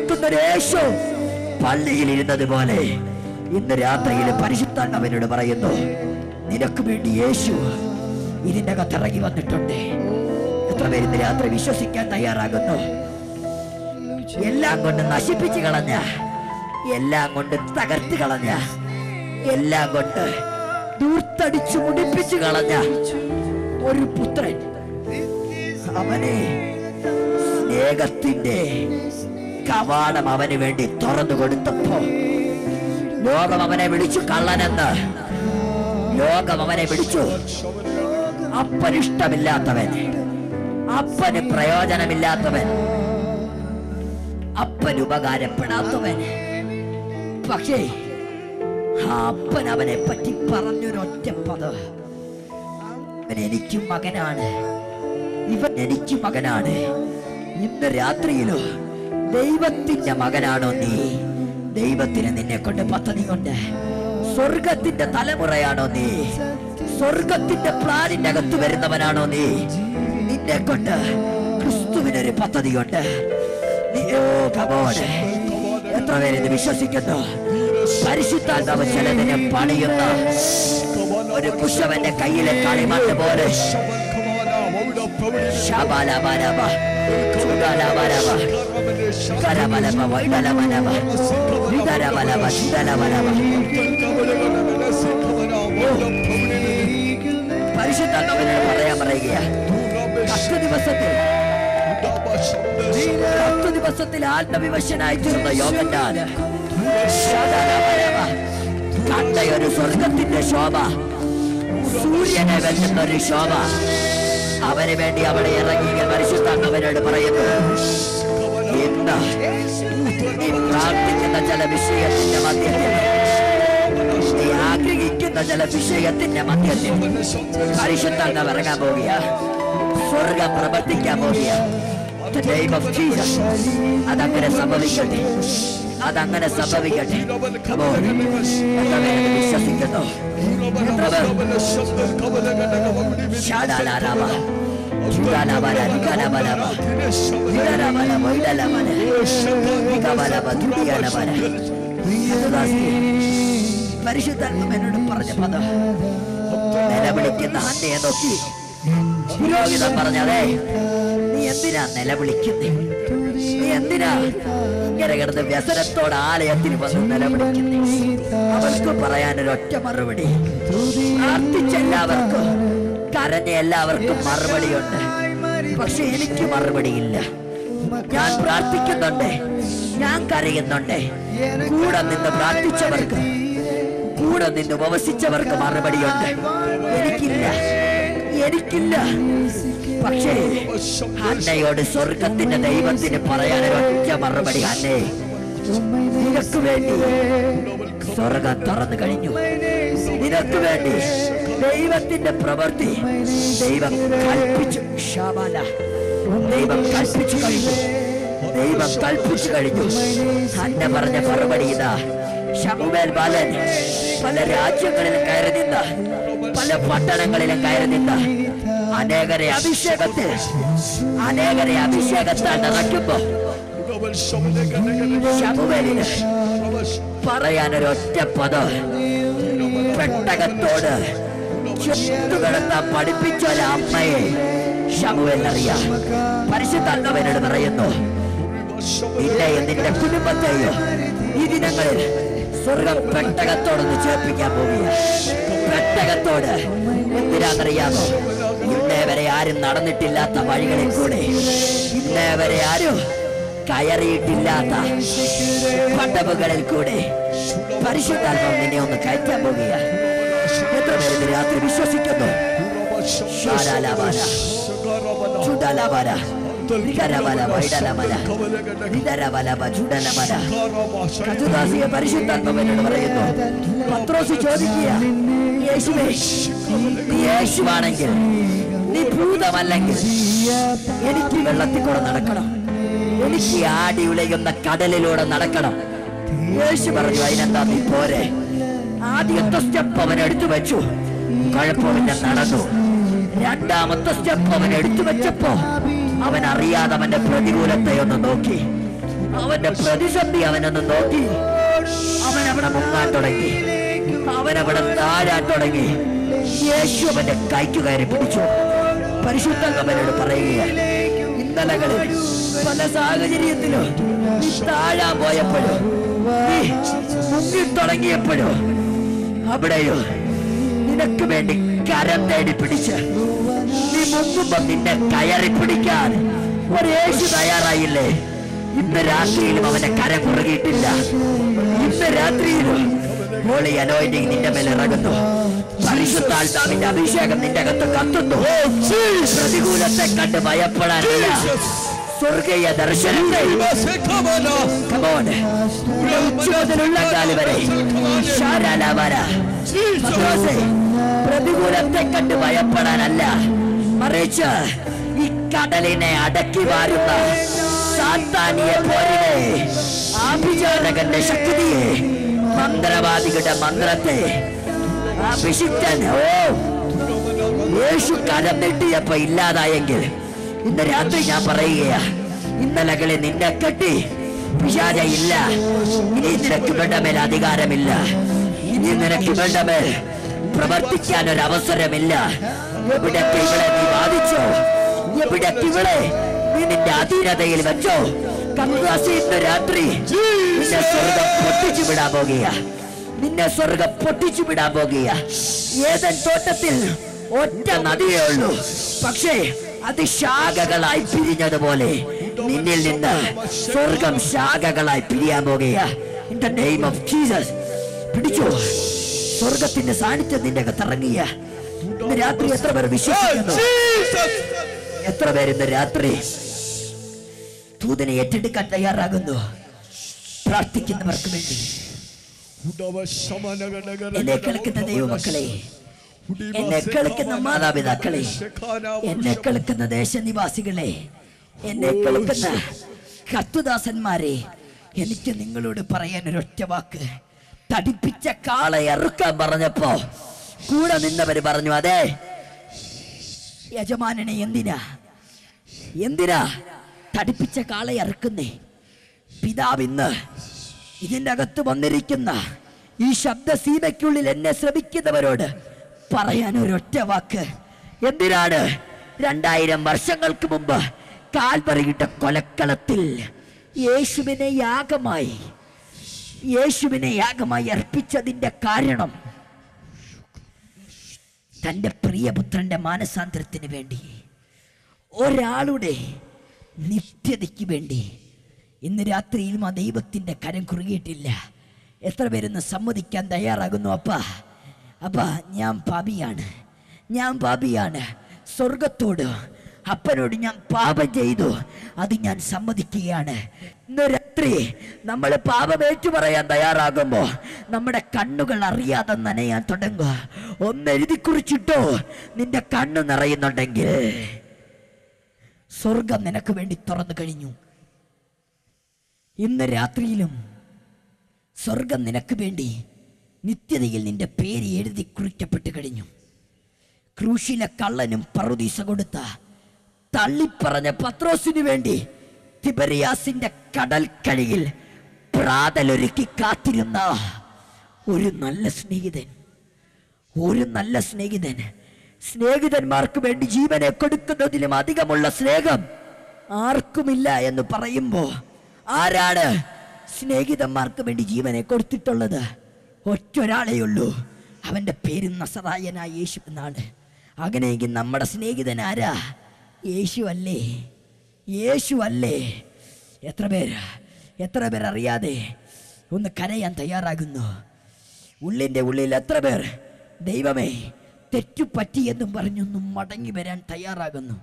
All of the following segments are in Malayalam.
നിൽക്കുന്ന ഒരു യേശു പള്ളിയിൽ ഇരുന്നത് പോലെ ഇന്ന് രാത്രിയിൽ പരിശുദ്ധാത്മാവിനോട് പറയുന്നു, നിനക്ക് വേണ്ടി യേശു ഇതിന്റെ അകത്തിറങ്ങി വന്നിട്ടുണ്ട്. എത്ര പേര് ഇന്ന് രാത്രി വിശ്വസിക്കാൻ തയ്യാറാകുന്നു? എല്ലാം കൊണ്ട് നശിപ്പിച്ചു കളഞ്ഞ, എല്ലാം കൊണ്ട് തകർത്ത് കളഞ്ഞ, എല്ലാം കൊണ്ട് ദൂർത്തടിച്ചു മുടിപ്പിച്ചു കളഞ്ഞ ഒരു പുത്രൻ, അവനെ സ്നേഹത്തിന്റെ കവാടം അവന് വേണ്ടി തുറന്നു കൊടുത്തപ്പോ ലോകം അവനെ വിളിച്ചു കള്ളനെന്ന്. ലോകം അവനെ വിളിച്ചു അപ്പനിഷ്ടമില്ലാത്തവൻ, അപ്പന് പ്രയോജനമില്ലാത്തവൻ, അപ്പന് ഉപകാരപ്പെടാത്തവൻ. പക്ഷേ ആ അപ്പൻ അവനെ പറ്റി പറഞ്ഞൊരൊറ്റ പദം, ഇവൻ എനിക്ക് മകനാണ്, ഇവൻ എനിക്ക് മകനാണ്. ഇന്ന് രാത്രിയിലോ ദൈവത്തിന്റെ മകനാണോ നീ? ദൈവത്തിന് നിന്നെ കൊണ്ട് പദ്ധതിയുണ്ട്. സ്വർഗത്തിന്റെ തലമുറയാണോ നീ? സ്വർഗത്തിന്റെ പ്ലാനിന്റെ അകത്ത് വരുന്നവനാണോ നീ? നിന്നെ കൊണ്ട് ക്രിസ്തുവിനൊരു പദ്ധതിയുണ്ട്. എത്ര പേര് ഇത് വിശ്വസിക്കുന്നു? പരിശുദ്ധാത്മാവ് ചിലതിനെ പണിയുന്ന ഒരു കുശവന്റെ കയ്യിലെ കളിമണ്ണ് പോലെ പരിശുദ്ധാത്മാവിനോട് പറയാൻ പറയുകയാ, 10 ദിവസത്തിൽ ആത്മവിവശനായി തീർന്ന യോഹന്നാൻ കണ്ടയൊരു സ്വർഗത്തിന്റെ ശോഭ, സൂര്യനെ വെല്ലുന്ന ഒരു ശോഭ. അവന് വേണ്ടി അവിടെ ഇറങ്ങിയ പരിശുദ്ധാത്മാവിനോട് പറയുന്നു, ഇന്ന് നീ പ്രാർത്ഥിക്കുന്ന ചില വിഷയത്തിന്റെ മധ്യത്തിൽ, നീ ആഗ്രഹിക്കുന്ന ചില വിഷയത്തിന്റെ മധ്യത്തിൽ പരിശുദ്ധാത്മാവ് ഇറങ്ങാൻ പോകുക, സ്വർഗം പ്രവർത്തിക്കാൻ പോകുക. അതങ്ങനെ സംഭവിക്കട്ടെ, അതങ്ങനെ സംഭവിക്കട്ടെ. വിശ്വസിക്കുന്നു? പരിശുദ്ധാത്മാവിനോട് പറഞ്ഞ പദം നിലവിളിക്കുന്ന അന്നയെ നോക്കി പുരോഹിതൻ പറഞ്ഞതേ, നീ എന്തിനാ നിലവിളിക്കുന്നേ? നീ എന്തിനാ ഇങ്ങനെ കിടന്ന് വ്യസനത്തോടെ ആലയത്തിൽ വന്ന് നിലവിളിക്കുന്നേ? അവർക്ക് പറയാനൊരൊറ്റ മറുപടി, പ്രാർത്ഥിച്ച എല്ലാവർക്കും, കരഞ്ഞ എല്ലാവർക്കും മറുപടിയുണ്ട്. പക്ഷെ എനിക്ക് മറുപടിയില്ല. ഞാൻ പ്രാർത്ഥിക്കുന്നുണ്ട്, ഞാൻ കരയുന്നുണ്ട്. കൂടെ നിന്ന് പ്രാർത്ഥിച്ചവർക്ക്, കൂടെ നിന്ന് ഉപവസിച്ചവർക്ക് മറുപടിയുണ്ട്. എനിക്കില്ല, എനിക്കില്ല. പക്ഷേ അന്നയോട് സ്വർഗത്തിന്റെ ദൈവത്തിന് പറയാനൊരൊറ്റ മറുപടി, അന്നേ നിനക്ക് വേണ്ടി സ്വർഗം തുറന്നു കഴിഞ്ഞു. നിനക്ക് വേണ്ടി ദൈവത്തിന്റെ പ്രവൃത്തി ദൈവം കൽപ്പിച്ചു. ദൈവം കൽപ്പിച്ചു കഴിഞ്ഞു, ദൈവം കൽപ്പിച്ചു കഴിഞ്ഞു. അന്ന പറഞ്ഞ മറുപടി ഇതാ. ശമൂവേൽ ബാലൻ പല രാജ്യങ്ങളിലും കയറി നിന്ന, പല പട്ടണങ്ങളിലും കയറി നിന്ന അനേകരെ അഭിഷേകത്താൽ നിറയ്ക്കുമ്പോ ശമൂവേലിന് പറയാനൊരൊറ്റ പദം, പെട്ടകത്തോട് ചുറ്റുകിടത്താൻ പഠിപ്പിച്ച ഒരമ്മയെ ശമൂവേൽ അറിയാം. പരിശുദ്ധാത്മാവിനോട് പറയുന്നു, നിന്നെയും നിന്റെ കുടുംബത്തെയോ ഈ ദിനങ്ങളിൽ സ്വർഗം പെട്ടകത്തോടൊന്ന് ചേർപ്പിക്കാൻ പോവുക. പെട്ടകത്തോട് എന്തിനാണെന്നറിയാമോ? ഇന്നേ വരെ ആരും നടന്നിട്ടില്ലാത്ത വഴികളിൽ കൂടെ, ഇന്നേ വരെ ആരും കയറിയിട്ടില്ലാത്ത പടവുകളിൽ കൂടെ പരിശുദ്ധാത്മാവ് നിന്നെ ഒന്ന് കയറ്റാൻ പോവുക. എത്ര പേര് രാത്രി വിശ്വസിക്കുന്നു? പരിശുദ്ധാത്മാവിനോട് പറയുന്നു. പത്രോസ് ചോദിക്കുക, യേശുവേ, നീ യേശുവാണെങ്കിൽ, നീ ഭൂതമല്ലെങ്കിൽ എനിക്ക് വെള്ളത്തിൽ കൂടെ നടക്കണം, എനിക്ക് ആടി ഉലയുന്ന കടലിലൂടെ നടക്കണം. യേശു പറഞ്ഞു, അതിനെന്താ നീ പോരെ? ആദ്യത്തെ സ്റ്റെപ്പ് അവൻ എടുത്തു വെച്ചു, കുഴപ്പമില്ല, നടന്നു. രണ്ടാമത്തെ സ്റ്റെപ്പ് അവൻ എടുത്തു വെച്ചപ്പോ അവൻ അറിയാതെ അവന്റെ പ്രതികൂലത്തെ ഒന്ന് നോക്കി. അവന്റെ പ്രതിസന്ധി അവനൊന്ന് നോക്കി. അവൻ അവിടെ മുങ്ങാൻ തുടങ്ങി, അവനവിടെ താഴാൻ തുടങ്ങി. യേശു അവന്റെ കൈക്ക് കയറി പിടിച്ചു. പരിശുദ്ധൻ അവനോട് പറയുക, ഇന്നലകളിൽ പല സാഹചര്യത്തിലും നീ താഴാൻ പോയപ്പോഴോ, നീ മുങ്ങി തുടങ്ങിയപ്പോഴോ, അവിടെയോ നിനക്ക് വേണ്ടി കരം തേടി പിടിച്ച് നീ മുങ്ങുമ്പോ നിന്നെ കയറി പിടിക്കാൻ ഒരു യേശു തയ്യാറായില്ലേ? ഇന്ന് രാത്രിയിലും അവന്റെ കരം കുറുകിയിട്ടില്ല. ഇന്ന് രാത്രിയിലും ഹോളി അനോയിന്റിംഗ് നിന്റെ മേൽ ഇറങ്ങുന്നു. പരിശുദ്ധാത്മാവിന്റെ അഭിഷേകം നിന്റെ അകത്ത് കത്തുന്നു. പ്രതികൂലത്തെ കണ്ട് ഭയപ്പെടാനില്ല. സ്വർഗീയ ദർശനത്തെ പ്രതികൂലത്തെ കണ്ട് ഭയപ്പെടാനല്ല, മറിച്ച് ഈ കടലിനെ അടക്കി വാരുന്ന സാത്താനിയെ പോരിനെ, ആഭിചാരകന്റെ ശക്തിയെ, മന്ത്രവാദികളുടെ മന്ത്രത്തെ, അഭിഷിക്തൻ യേശു കരം നീട്ടിയപ്പോ ഇല്ലാതായെങ്കിൽ ഇന്ന് രാത്രി ഞാൻ പറയുകയാ, ഇന്നലകളിൽ നിന്നെ കെട്ടി പിശാചയില്ല. ഇനി നിനക്ക് ഇവരുടെ മേൽ അധികാരമില്ല. ഇനി നിനക്ക് ഇവരുടെ മേൽ പ്രവർത്തിക്കാൻ ഒരു അവസരമില്ല. എവിടൊക്കെ ഇവിടെ നീ ബാധിച്ചോ, എവിടൊക്കെ ഇവിടെ നീ നിന്റെ അധീനതയിൽ വെച്ചോ, ഇന്ന് രാത്രി നിന്നെ സ്വർഗം പൊട്ടിച്ചു വിടാൻ പോകുക. നിന്നെ സ്വർഗം പൊട്ടിച്ചു വിടാൻ പോകുക. ഏതൻ തോട്ടത്തിൽ ഒറ്റ നദിയേ ഉള്ളൂ, പക്ഷേ അത് ശാഖകളായി പിരിഞ്ഞതുപോലെ നിന്നിൽ നിന്ന് സ്വർഗം ശാഖകളായി പിരിയാൻ പോകുക. In the name of Jesus പിടിച്ചു. സ്വർഗത്തിന്റെ സാന്നിധ്യം നിന്റെ അകത്ത് ഇറങ്ങിയ ഇന്ന് രാത്രി എത്ര പേർ വിശ്വസിക്കുന്നു? എത്ര പേര് ഇന്ന് രാത്രി ദൂതനെ ഏറ്റെടുക്കാൻ തയ്യാറാകുന്നു? പ്രാർത്ഥിക്കുന്നവർക്ക് വേണ്ടി എന്നെ കേൾക്കുന്ന ദൈവമക്കളെ, എന്നെ കേൾക്കുന്ന മാതാപിതാക്കളെ, എന്നെ കേൾക്കുന്ന ദേശനിവാസികളെ, എന്നെ കേൾക്കുന്ന കർത്തുദാസന്മാരെ, എനിക്ക് നിങ്ങളോട് പറയാൻ ഒരൊറ്റ വാക്ക്. തടിപ്പിച്ച കാളെ അറുക്കാൻ പറഞ്ഞപ്പോ കൂടെ നിന്നവര് പറഞ്ഞു, അതെ യജമാനനെ എന്തിനാ തടിപ്പിച്ച കാളെ അറുക്കുന്നേ? പിതാവ് ഇന്ന് ഇതിൻ്റെ അകത്ത് വന്നിരിക്കുന്ന ഈ ശബ്ദസീമയ്ക്കുള്ളിൽ എന്നെ ശ്രമിക്കുന്നവരോട് പറയാൻ ഒരൊറ്റ വാക്ക്. എന്തിനാണ് 2000 വർഷങ്ങൾക്ക് മുമ്പ് കാൽവറിയിട്ട കൊലക്കളത്തിൽ യേശുവിനെ യാഗമായി അർപ്പിച്ചതിൻ്റെ കാരണം തൻ്റെ പ്രിയപുത്രന്റെ മാനസാന്തരത്തിന് വേണ്ടി, ഒരാളുടെ നിത്യതയ്ക്ക് വേണ്ടി. ഇന്ന് രാത്രിയിലും ആ ദൈവത്തിൻ്റെ കരം കുറുകിയിട്ടില്ല. എത്ര പേരൊന്ന് സമ്മതിക്കാൻ തയ്യാറാകുന്നു? അപ്പാ ഞാൻ പാപിയാണ്. സ്വർഗത്തോട് അപ്പനോട് ഞാൻ പാപം ചെയ്തു, അത് ഞാൻ സമ്മതിക്കുകയാണ്. ഇന്ന് രാത്രി നമ്മൾ പാപം ഏറ്റുപറയാൻ തയ്യാറാകുമ്പോൾ നമ്മുടെ കണ്ണുകൾ അറിയാതെ നനയാൻ തുടങ്ങുക. ഒന്ന് എഴുതി കുറിച്ചിട്ടോ, നിന്റെ കണ്ണ് നിറയുന്നുണ്ടെങ്കിൽ സ്വർഗം നിനക്ക് വേണ്ടി തുറന്നു കഴിഞ്ഞു. ഇന്ന് രാത്രിയിലും സ്വർഗം നിനക്ക് വേണ്ടി നിത്യതയിൽ നിന്റെ പേര് എഴുതി കുറിക്കപ്പെട്ട് കഴിഞ്ഞു. ക്രൂശിലെ കള്ളനും പറുദീസ കൊടുത്ത തള്ളിപ്പറഞ്ഞ പത്രോസിന് വേണ്ടി തിബരിയാസിന്റെ കടൽക്കരയിൽ പ്രാതലൊരുക്കി കാത്തിരുന്ന ഒരു നല്ല സ്നേഹിതൻ, സ്നേഹിതന്മാർക്ക് വേണ്ടി ജീവനെ കൊടുക്കുന്നതിലും അധികമുള്ള സ്നേഹം ആർക്കുമില്ല എന്ന് പറയുമ്പോ ആരാണ് സ്നേഹിതന്മാർക്ക് വേണ്ടി ജീവനെ കൊടുത്തിട്ടുള്ളത്? ഒറ്റൊരാളേ ഉള്ളൂ. അവന്റെ പേര് നസറായനായ യേശു എന്നാണ്. അങ്ങനെയെങ്കിൽ നമ്മുടെ സ്നേഹിതൻ ആരാ? യേശു അല്ലേ? എത്ര പേർ അറിയാതെ ഒന്ന് കരയാൻ തയ്യാറാകുന്നു? ഉള്ളിൻ്റെ ഉള്ളിൽ എത്ര പേർ ദൈവമേ തെറ്റുപറ്റി എന്നും പറഞ്ഞൊന്നും മടങ്ങി വരാൻ തയ്യാറാകുന്നു?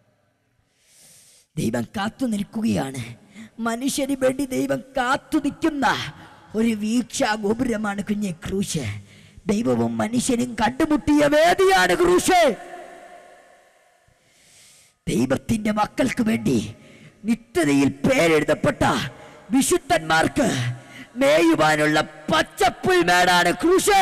ദൈവം കാത്തു നിൽക്കുകയാണ്. മനുഷ്യന് വേണ്ടി ദൈവം കാത്തു നിൽക്കുന്ന ഒരു വീക്ഷാ ഗോപുരമാണ് കുഞ്ഞെ ക്രൂശ്. ദൈവവും മനുഷ്യനും കണ്ടുമുട്ടിയ വേദിയാണ് ക്രൂശ്. ദൈവത്തിന്റെ മക്കൾക്ക് വേണ്ടി നിത്യതയിൽ പേരെഴുതപ്പെട്ട വിശുദ്ധന്മാർക്ക് മേയുവാനുള്ള പച്ചപ്പുൽമേടാണ് ക്രൂശ്.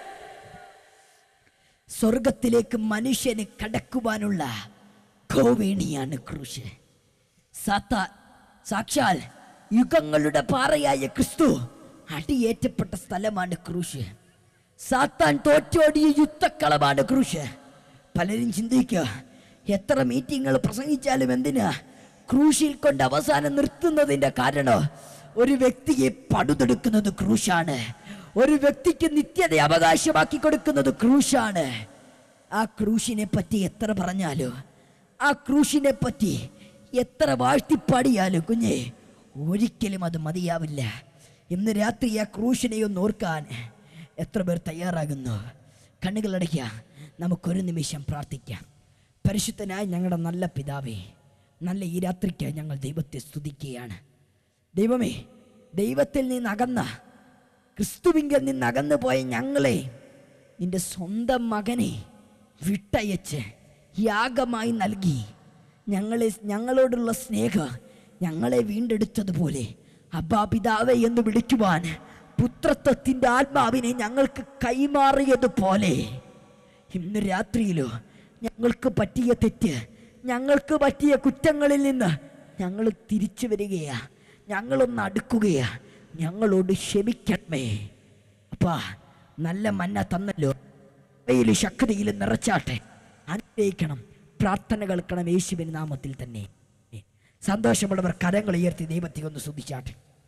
സ്വർഗത്തിലേക്ക് മനുഷ്യന് കടക്കുവാനുള്ള ഗോവേണിയാണ് ക്രൂശ്. സാക്ഷാൽ യുഗങ്ങളുടെ പാറയായ ക്രിസ്തു അടിയേറ്റപ്പെട്ട സ്ഥലമാണ് ക്രൂശ്. സാത്താൻ തോറ്റോടിയ യുദ്ധക്കളമാണ് ക്രൂശ്. പലരും ചിന്തിക്കുക, എത്ര മീറ്റിങ്ങുകൾ പ്രസംഗിച്ചാലും എന്തിനാ ക്രൂശിൽ കൊണ്ട് അവസാനം നിർത്തുന്നതിൻ്റെ കാരണം ഒരു വ്യക്തിയെ പടുതെടുക്കുന്നത് ക്രൂശാണ്. ഒരു വ്യക്തിക്ക് നിത്യത അവകാശമാക്കി കൊടുക്കുന്നത് ക്രൂശാണ്. ആ ക്രൂശിനെ പറ്റി എത്ര പറഞ്ഞാലോ, ആ ക്രൂശിനെ പറ്റി എത്ര വാഴ്ത്തിപ്പാടിയാലോ കുഞ്ഞെ, ഒരിക്കലും അത് മതിയാവില്ല. ഇന്ന് രാത്രി ആ ക്രൂശിനെ ഒന്ന് ഓർക്കാൻ എത്ര പേർ തയ്യാറാകുന്നു? കണ്ണുകളടയ്ക്കുക, നമുക്കൊരു നിമിഷം പ്രാർത്ഥിക്കാം. പരിശുദ്ധനായ ഞങ്ങളുടെ നല്ല പിതാവേ, നല്ല ഈ രാത്രിക്ക് ഞങ്ങൾ ദൈവത്തെ സ്തുതിക്കുകയാണ്. ദൈവമേ, ദൈവത്തിൽ നിന്നകന്ന, ക്രിസ്തുവിങ്കിൽ നിന്നകന്നു പോയ ഞങ്ങളെ നിന്റെ സ്വന്തം മകനെ വിട്ടയച്ച് യാഗമായി നൽകി ഞങ്ങളോടുള്ള സ്നേഹം ഞങ്ങളെ വീണ്ടെടുത്തതുപോലെ അബ്ബാ പിതാവേ എന്ന് വിളിക്കുവാൻ പുത്രത്വത്തിൻ്റെ ആത്മാവിനെ ഞങ്ങൾക്ക് കൈമാറിയതുപോലെ ഇന്ന് രാത്രിയിലോ ഞങ്ങൾക്ക് പറ്റിയ തെറ്റ്, ഞങ്ങൾക്ക് പറ്റിയ കുറ്റങ്ങളിൽ നിന്ന് ഞങ്ങൾ തിരിച്ചു വരികയാ, ഞങ്ങളൊന്ന് അടുക്കുകയാ, ഞങ്ങളോട് ക്ഷമിക്കണമേ അപ്പാ. നല്ല മന്ന തന്നല്ലോ, ശക്തിയിൽ നിറച്ചാട്ടെ. അനുഗ്രഹിക്കണം, പ്രാർത്ഥന കേൾക്കണം യേശുവിൻ നാമത്തിൽ തന്നെ. സന്തോഷമുള്ളവർ കരങ്ങൾ ഉയർത്തി ദൈവത്തെ ഒന്ന് സ്തുതിച്ചാട്ടെ.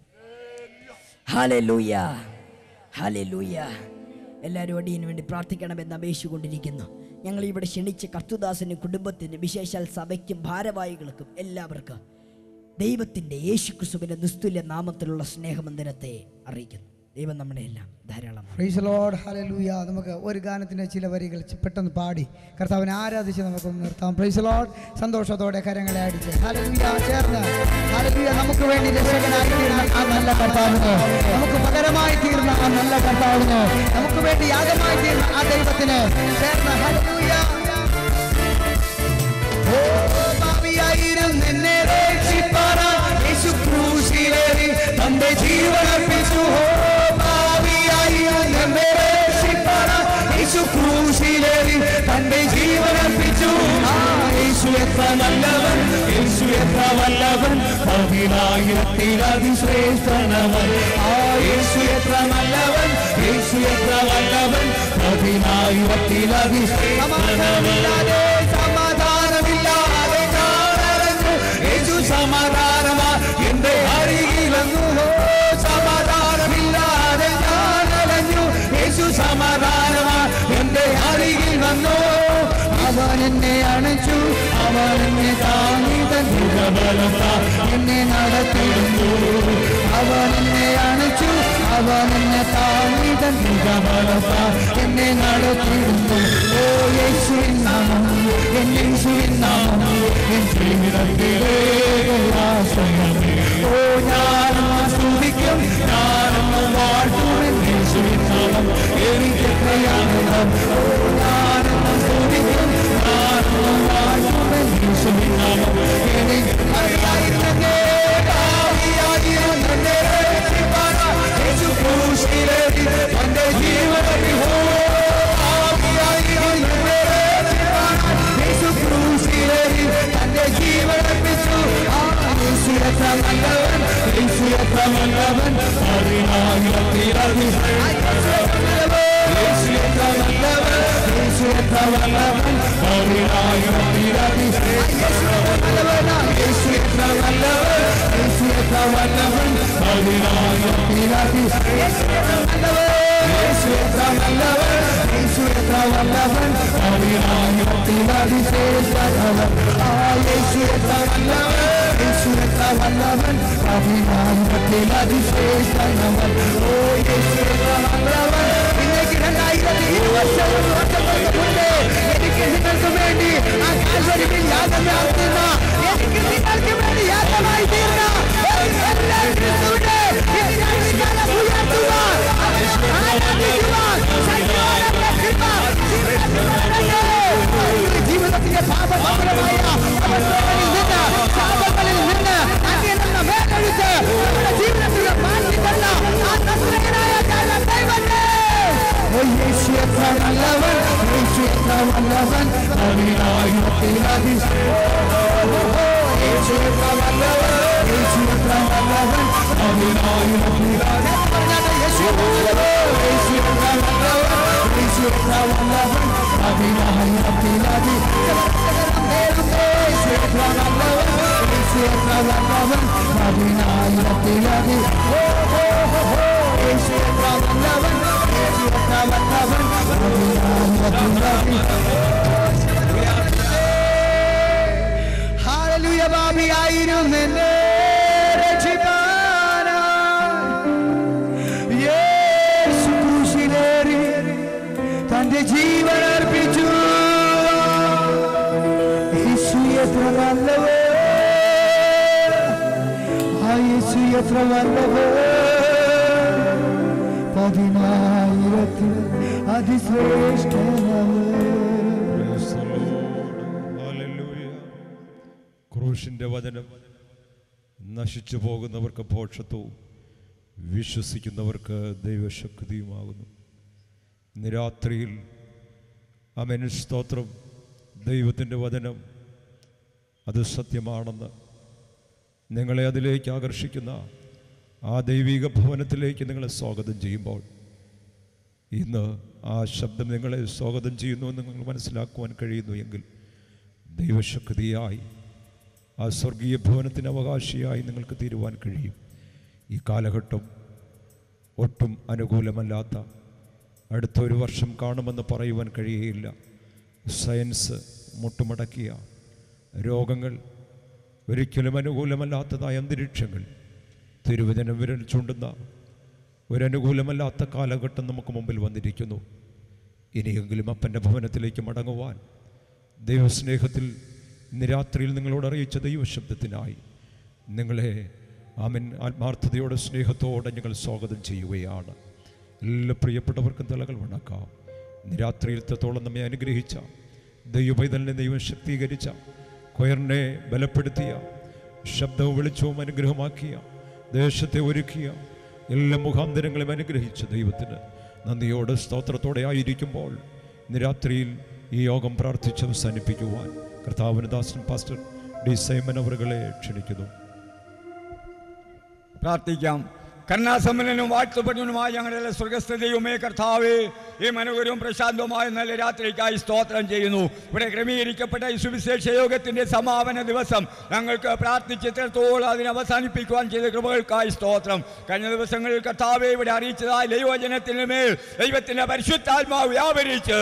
Hallelujah, hallelujah. എല്ലാവരും അടിയന് വേണ്ടി പ്രാർത്ഥിക്കണമെന്ന് അപേക്ഷിച്ചുകൊണ്ടിരിക്കുന്നു. ഞങ്ങൾ ഇവിടെ ക്ഷണിച്ച കർത്തുദാസനും കുടുംബത്തിനും വിശേഷാൽ സഭയ്ക്കും ഭാരവാഹികൾക്കും എല്ലാവർക്കും ദൈവത്തിൻ്റെ യേശുക്രിസ്തുവിൻ്റെ നിസ്തുല്യ നാമത്തിലുള്ള സ്നേഹമന്ദിരത്തെ അറിയിക്കുന്നു. ദൈവം നമ്മളെ എല്ലാം ധാരാളം. Praise Lord, hallelujah. നമുക്ക് ഒരു ഗാനത്തിൻ്റെ ചില വരികൾ പെട്ടെന്ന് പാടി കർത്താവിനെ ആരാധിച്ച് നമുക്കൊന്ന് നിർത്താം. Praise Lord. സന്തോഷത്തോടെ കരങ്ങളെ അടിച്ച് ഹല്ലേലൂയ ചേർന്ന് ഹല്ലേലൂയ. നമുക്ക് വേണ്ടി രക്ഷകനായി തീർന്ന ആ നല്ല കർത്താവിന്, നമുക്ക് പകരമായി തീർന്ന ആ നല്ല കർത്താവിന്, നമുക്ക് വേണ്ടി യാഗമായി തീർന്ന ആ ദൈവത്തിന് ചേർന്ന് ഹല്ലേലൂയ. ഓ പാപിയായിരം നിന്നെ രക്ഷിപ്പാനായി യേശു ക്രൂശിലേറി തന്റെ ജീവൻ അർപ്പിച്ചു. യേശു ക്രൂശിലേറി തന്റെ ജീവൻ അർപ്പിച്ചു. യേശു എത്ര നല്ലവൻ, യേശു എത്ര വല്ലവൻ, 10,000 അതിശ്രേഷ്ഠനവൻ. യേശു എത്ര നല്ലവൻ, യേശു എത്ര വല്ലവൻ, 10,000 അതിശ്രേഷ്ഠനവൻ. സമാധാനമില്ലാതെ കാണാനു യേശു സമാധാനമാ എന്റെ അരികിലെന്നു. സമാധാനമില്ലാതെ ഞാനലഞ്ഞു, യേശു സമാധാനമാ എന്റെ അരികിൽ വന്നു. അവൻ എന്നെ അണച്ചു, അവൻ എന്നെ താങ്ങി തന്നബലം എന്നെ നടത്തിയിരുന്നു. അവൻ എന്നെ അണച്ചു, അവൻ എന്നെ താങ്ങി തന്നബലം എന്നെ നടത്തിയിരുന്നു. ഓ യേശുവിൻ നാമം, എൻ യേശുവിൻ നാമം, എൻ ജീവിതത്തിലെ ആശ്രയമേ. ഓ ഞാനും സ്തുതിക്കും, ഞാനും വാഴ്ത്തും യേശുവിൻ നാമം എനിക്ക് പ്രയാണം. ഓ ഞാനും സ്തുതിക്കും, ഞാനും വാഴ്ത്തും യേശുവിൻ നാമം എനിക്ക് പ്രയാണം. യേശു ക്രൂശിലേറി തന്റെ ജീവൻ അർപ്പിച്ചു. യേശു ക്രൂശിലേറി തന്റെ ജീവൻ അർപ്പിച്ചു. യേശു എത്ര നല്ലവൻ, യേശു എത്ര നല്ലവൻ, 10,000 അതിശ്രേഷ്ഠനവൻ. യേശു എത്ര നല്ലവൻ, യേശു എത്ര വല്ലവൻ, 10,000 അതിശ്രേഷ്ഠനവൻ. യേശു എത്ര നല്ലവൻ, യേശു എത്ര വല്ലവൻ, 10,000 അതിശ്രേഷ്ഠനവൻ. യേശു എത്ര നല്ലവൻ, യേശു എത്ര വല്ലവൻ, 10,000 അതിശ്രേഷ്ഠനവൻ. യേശു എത്ര നല്ലവൻ, യേശു എത്ര വല്ലവൻ, 10,000 അതിശ്രേഷ്ഠനവൻ. ഓ യേശു എത്ര നല്ലവൻ. ഇന്നേക്ക് 2020 വർഷങ്ങൾക്ക് മുന്നേ എനിക്ക് നിങ്ങൾക്ക് വേണ്ടി ആ കാൽവരിയിൽ യാഗം നടത്തുന്ന, എനിക്ക് നിങ്ങൾക്ക് വേണ്ടി യാഗമായി തീർന്ന എല്ലാ ക്രിസ്തുവിനെ ഉയർത്തുവാൻ, ആരാധിക്കുവാൻ, ജീവിതത്തിന്റെ പാപസമരമായ അവസ്ഥകളിൽ നിന്ന്, പാപങ്ങളിൽ നിന്ന് അങ്ങനെയുള്ള വേദനിച്ച് നമ്മുടെ ജീവിതത്തിൽ മാറ്റിത്തന്ന ആ നസ്രയനായ ദൈവമേ. യേശു എത്ര നല്ലവൻ, യേശു എത്ര വല്ലവൻ, 10,000 അതിശ്രേഷ്ഠനവൻ. യേശു എത്ര നല്ലവൻ, യേശു എത്ര വല്ലവൻ, ഹല്ലേലൂയ. പാപിയായിരുന്നു എന്നെ രക്ഷിപ്പാനായി യേശു ക്രൂശിലേറി തന്റെ ജീവൻ അർപ്പിച്ചു. യേശു എത്ര നല്ലവൻ, ആ യേശു എത്ര നല്ലവൻ, 10,000 അതിശ്രേഷ്ഠനവൻ. ക്രൂശിന്റെ വചനം നശിച്ചു പോകുന്നവർക്ക് മോക്ഷത്വവും വിശ്വസിക്കുന്നവർക്ക് ദൈവശക്തിയുമാകുന്നു. ഇന്ന് രാത്രിയിൽ ആമേൻ സ്തോത്രം. ദൈവത്തിൻ്റെ വചനം അത് സത്യമാണെന്ന് നിങ്ങളെ അതിലേക്ക് ആകർഷിക്കുന്ന ആ ദൈവിക ഭവനത്തിലേക്ക് നിങ്ങളെ സ്വാഗതം ചെയ്യുമ്പോൾ ഇന്ന് ആ ശബ്ദം നിങ്ങളെ സ്വാഗതം ചെയ്യുന്നുവെന്ന് നിങ്ങൾ മനസ്സിലാക്കുവാൻ കഴിയുന്നു എങ്കിൽ ദൈവശക്തിയായി ആ സ്വർഗീയ ഭവനത്തിന് അവകാശിയായി നിങ്ങൾക്ക് തീരുവാൻ കഴിയും. ഈ കാലഘട്ടം ഒട്ടും അനുകൂലമല്ലാത്ത അടുത്തൊരു വർഷം കാണുമെന്ന് പറയുവാൻ കഴിയുകയില്ല. സയൻസ് മുട്ടുമടക്കിയ രോഗങ്ങൾ, ഒരിക്കലും അനുകൂലമല്ലാത്തതായ അന്തരീക്ഷങ്ങൾ, തിരുവചനം വിരൽ ചൂണ്ടുന്ന ഒരനുകൂലമല്ലാത്ത കാലഘട്ടം നമുക്ക് മുമ്പിൽ വന്നിരിക്കുന്നു. ഇനിയെങ്കിലും അപ്പൻ്റെ ഭവനത്തിലേക്ക് മടങ്ങുവാൻ ദൈവസ്നേഹത്തിൽ ഇന്ന് രാത്രിയിൽ നിങ്ങളോട് അറിയിച്ച ദൈവശബ്ദത്തിനായി നിങ്ങളെ ആമേൻ ആത്മാർത്ഥതയോടെ സ്നേഹത്തോടെ ഞങ്ങൾ സ്വാഗതം ചെയ്യുകയാണ്. എല്ലാ പ്രിയപ്പെട്ടവർക്കും തലകൾ വണക്കാം. ഇന്ന് രാത്രിയിലത്തോളം നമ്മെ അനുഗ്രഹിച്ച ദൈവപൈതലിനെ ദൈവം ശക്തീകരിച്ച, കൊയറിനെ ബലപ്പെടുത്തിയ, ശബ്ദവും വെളിച്ചവും അനുഗ്രഹമാക്കിയ, ദേശത്തെ ഒരുക്കിയ, എല്ലാ മുഖാന്തരങ്ങളെയും അനുഗ്രഹിച്ച ദൈവത്തിന് നന്ദിയോടെ സ്തോത്രത്തോടെ ആയിരിക്കുമ്പോൾ ഇന്ന് രാത്രിയിൽ ഈ യോഗം പ്രാർത്ഥിച്ച് അവസാനിപ്പിക്കുവാൻ കർത്താവിന് ദാസൻ പാസ്റ്റർ ഡി സൈമൻ അവറുകളെ ക്ഷണിക്കുന്നു. പ്രാർത്ഥിക്കാം. കരുണാസമ്പന്നനും വാഴ്ത്തപ്പെട്ടവനുമായ ഞങ്ങളുടെ സ്വർഗസ്ഥ ദൈവമേ കർത്താവേ, ഈ മനോഹരവും പ്രശാന്തവുമായ നല്ല രാത്രിക്കായി സ്തോത്രം ചെയ്യുന്നു. ഇവിടെ ക്രമീകരിക്കപ്പെട്ട ഈ സുവിശേഷ യോഗത്തിൻ്റെ സമാപന ദിവസം ഞങ്ങൾക്ക് പ്രാർത്ഥിച്ചിടത്തോളം അതിനെ അവസാനിപ്പിക്കുവാൻ ചെയ്ത കൃപകൾക്കായി സ്തോത്രം. കഴിഞ്ഞ ദിവസങ്ങളിൽ കർത്താവേ ഇവിടെ അറിയിച്ചതായ ദൈവവചനത്തിന് മേൽ ദൈവത്തിൻ്റെ പരിശുദ്ധാത്മാവ് വ്യാപരിച്ച്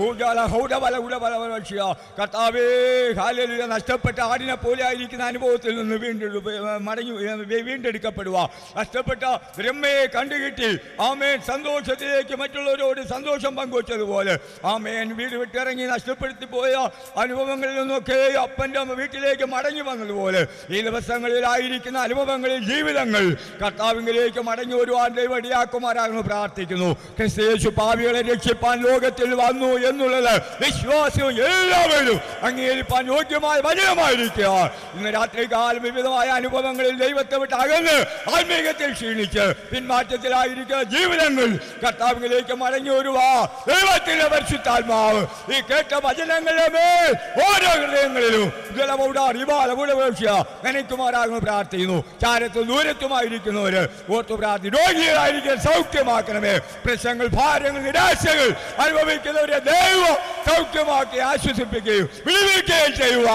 കർത്താവേ ഹല്ലേലൂയ, നഷ്ടപ്പെട്ട ആടിനെ പോലെ ആയിരിക്കുന്ന അനുഭവത്തിൽ നിന്ന് വീണ്ടെടുക്കപ്പെടുക. നഷ്ടപ്പെട്ട രമ്മയെ കണ്ടുകിട്ടി ആമേൻ സന്തോഷത്തിലേക്ക് മറ്റുള്ളവരോട് സന്തോഷം പങ്കുവച്ചതുപോലെ ആമേൻ വീട് വിട്ടിറങ്ങി നഷ്ടപ്പെടുത്തി പോയ അനുഭവങ്ങളിൽ നിന്നൊക്കെ അപ്പൻ്റെ വീട്ടിലേക്ക് മടങ്ങി വന്നതുപോലെ ഈ ദിവസങ്ങളിലായിരിക്കുന്ന അനുഭവങ്ങളിൽ ജീവിതങ്ങൾ കർത്താവിലേക്ക് മടങ്ങി വരുവാൻ ദൈവം ഇടയാക്കുമാറാകുന്നു പ്രാർത്ഥിക്കുന്നു. ക്രിസ്തുയേശു പാപികളെ രക്ഷിപ്പാൻ ലോകത്തിൽ വന്നു എന്നുള്ളത് വിശ്വാസവും എല്ലാവരും അംഗീകരിപ്പാൻ യോഗ്യമായ വചനമായിരിക്കുക. ഇന്ന് രാത്രികാലം വിവിധമായ അനുഭവങ്ങളിൽ ദൈവത്തെ വിട്ട് അകന്ന് ആത്മീയത്തിൽ ക്ഷീണിച്ച് പിന്മാറ്റത്തിലായിരിക്കുന്ന ജീവിതങ്ങൾ കർത്താവിലേക്ക് മടങ്ങി വരുവാ ദൈവത്തിന്റെ പരിശുദ്ധാത്മാവ് ഈ കേട്ട വചനങ്ങളുടെ മേൽ ഓരോ ഹൃദയങ്ങളിലും നനയ്ക്കുമാറാകുന്നു പ്രാർത്ഥിക്കുന്നു. ചാരത്തും ദൂരത്തുമായിരിക്കുന്നവര് ഓർത്തു പ്രാർത്ഥി. രോഗികളായിരിക്കാൻ സൗഖ്യമാക്കണമേ. പ്രശ്നങ്ങൾ, ഭാരങ്ങൾ, നിരാശകൾ അനുഭവിക്കുന്നവരെ ദൈവം സൗഖ്യമാക്കി ആശ്വസിപ്പിക്കുകയും വിടുവിക്കുകയും ചെയ്യുക.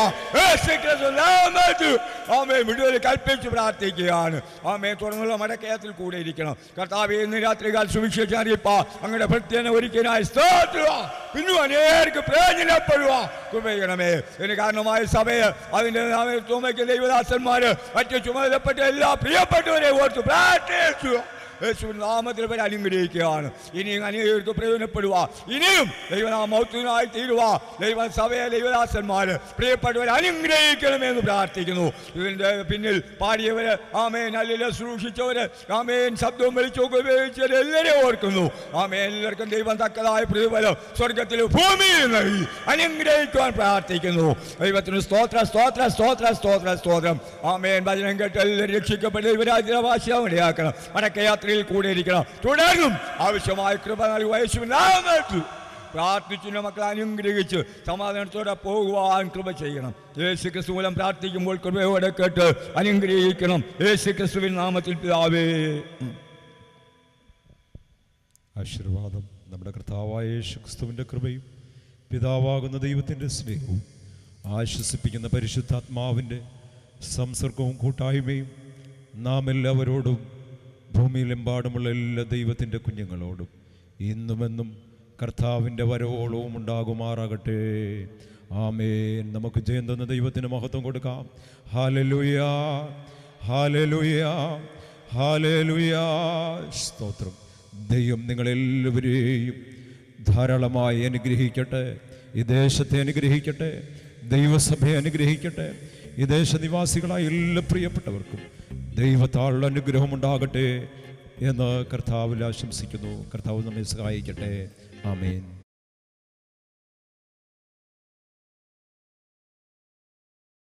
വിടുതൽ കൽപ്പിച്ച് പ്രാർത്ഥിക്കുകയാണ്. ആമേ തുടർന്നുള്ള മടക്കയത്തിൽ കൂടെ ഇരിക്കണം. കർത്താവേ, ഇന്ന് രാത്രികാൽ സുവിശേഷം അറിയിപ്പാ അങ്ങയുടെ പ്രത്യേക ഒരിക്കലായി പിന്നും അനേർക്ക് പ്രയോജനപ്പെടുക കൃപയണമേ. ഇതിന് കാരണമായ സഭയെ അതിൻ്റെ തുമയ്ക്ക് ദൈവദാസന്മാര് മറ്റു ചുമതലപ്പെട്ട എല്ലാ പ്രിയപ്പെട്ടവരെ ഓർത്ത് പ്രാർത്ഥിച്ചു നാമത്തിൽ പേര് അനുഗ്രഹിക്കുകയാണ്. ഇനിയും അനേകർക്ക് പ്രയോജനപ്പെടുക, ഇനിയും ദൈവനാമത്തിനായി തീരുക. ദൈവസഭയെ ദൈവദാസന്മാര് പ്രിയപ്പെട്ടവരെ അനുഗ്രഹിക്കണമെന്ന് പ്രാർത്ഥിക്കുന്നു. ഇതിൻ്റെ പിന്നിൽ പാടിയവര് ആമേൻ, അല്ലെ സൂക്ഷിച്ചവര് ആമേൻ, ശബ്ദവും വെളിച്ചമൊക്കെ ഉപയോഗിച്ചവര് എല്ലാവരെയും ഓർക്കുന്നു. ആമേൻ, എല്ലാവർക്കും ദൈവം തക്കതായ പ്രതിഫലം സ്വർഗത്തിലും ഭൂമിയിൽ നൽകി അനുഗ്രഹിക്കുവാൻ പ്രാർത്ഥിക്കുന്നു. ദൈവത്തിന് സ്തോത്ര സ്തോത്ര സ്തോത്ര സ്തോത്ര സ്തോത്രം. ആമേൻ, വചനം കേട്ട് എല്ലാവരും രക്ഷിക്കപ്പെട്ട് ദൈവരാജ്യ ഭാഷയാവും ഇടയാക്കണം. മടക്കയാത്ര കൂടെ ഇരിക്കണം. തുടർന്നും ആവശ്യമായ കൃപ നൽകി യേശുവിൻ നാമത്തിൽ പ്രാർത്ഥിച്ചു മക്കളെ അനുഗ്രഹിച്ച് സമാധാനത്തോടെ പോകുവാൻ കൃപ ചെയ്യണം. യേശു ക്രിസ്തു മൂലം പ്രാർത്ഥിക്കുമ്പോൾ കൃപയോടെ കേട്ട് അനുഗ്രഹിക്കണം. യേശു ക്രിസ്തുവിൻ നാമത്തിൽ പിതാവേ. ആശീർവാദം. നമ്മുടെ കർത്താവായ യേശു ക്രിസ്തുവിൻ്റെ കൃപയും പിതാവാകുന്ന ദൈവത്തിൻ്റെ സ്നേഹവും ആശ്വസിപ്പിക്കുന്ന പരിശുദ്ധാത്മാവിൻ്റെ സംസർഗവും കൂട്ടായ്മയും നാം എല്ലാവരോടും ഭൂമിയിലെമ്പാടുമുള്ള എല്ലാ ദൈവത്തിൻ്റെ കുഞ്ഞുങ്ങളോടും ഇന്നുമെന്നും കർത്താവിൻ്റെ വരവോളവും ഉണ്ടാകുമാറാകട്ടെ. ആമേൻ. നമുക്ക് ജയം തന്ന ദൈവത്തിന് മഹത്വം കൊടുക്കാം. Hallelujah, hallelujah, hallelujah. സ്തോത്രം. ദൈവം നിങ്ങളെല്ലാവരെയും ധാരാളമായി അനുഗ്രഹിക്കട്ടെ. ഈ ദേശത്തെ അനുഗ്രഹിക്കട്ടെ, ദൈവസഭയെ അനുഗ്രഹിക്കട്ടെ. ഈ ദേശനിവാസികളായ എല്ലാ പ്രിയപ്പെട്ടവർക്കും ദൈവത്താലുള്ള അനുഗ്രഹമുണ്ടാകട്ടെ എന്ന് കർത്താവിൽ ആശംസിക്കുന്നു. കർത്താവ് നമ്മെ സഹായിക്കട്ടെ. ആമേൻ.